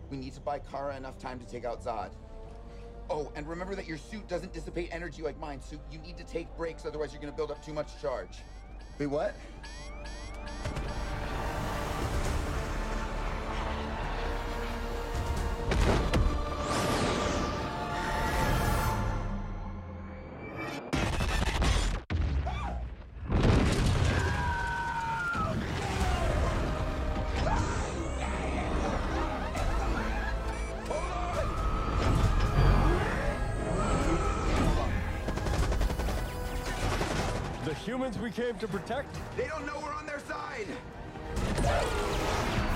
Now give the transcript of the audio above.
We need to buy Kara enough time to take out Zod. Oh, and remember that your suit doesn't dissipate energy like mine, so you need to take breaks, otherwise you're gonna build up too much charge. Wait, what? The humans we came to protect? They don't know we're on their side!